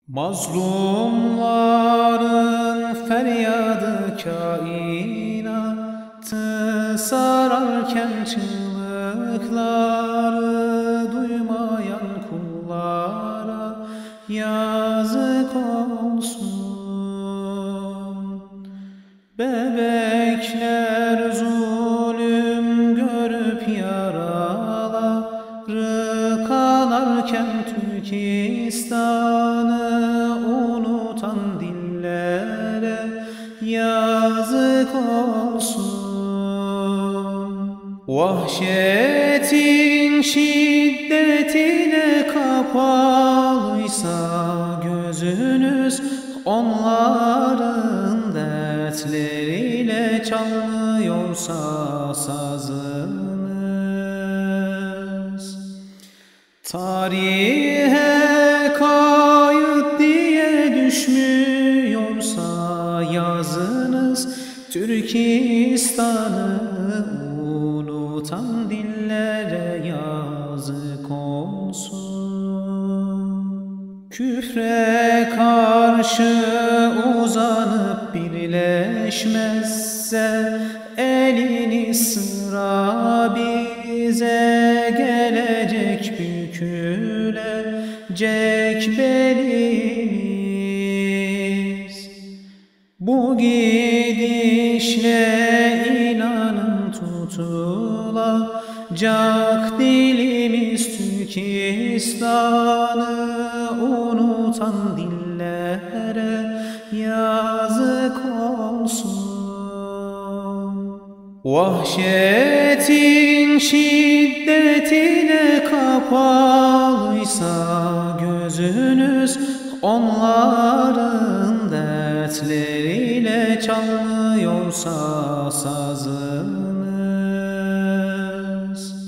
Mazlumların feryadı kainatı sararken çığlıkları duymayan kullara yazık olsun. Bebekler zulüm görüp yaraları kanarken Türkistan'ı unutan dillere yazık olsun. Vahşetin şiddetine kapalıysa gözünüz, onların dertleriyle çalmıyorsa sazınız, tarihe kayıt diye düşmüyorsa yazınız, Türkistan'ı unutan dillere yazık olsun. Küfre karşı uzanıp birleşmezse elini sıra bize gelecek, bükülecek belimiz. Bu gidişle inanın tutulacak dilimiz, Türkistan'ı unutan dillere yazık olsun. Vahşetin şiddetine kapalıysa gözünüz, onların dertleriyle çalmıyorsa sazınız,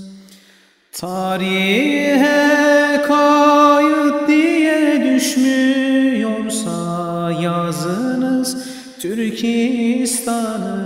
tarihe kayıt diye düşmüyorsa yazınız, Türkistan'ı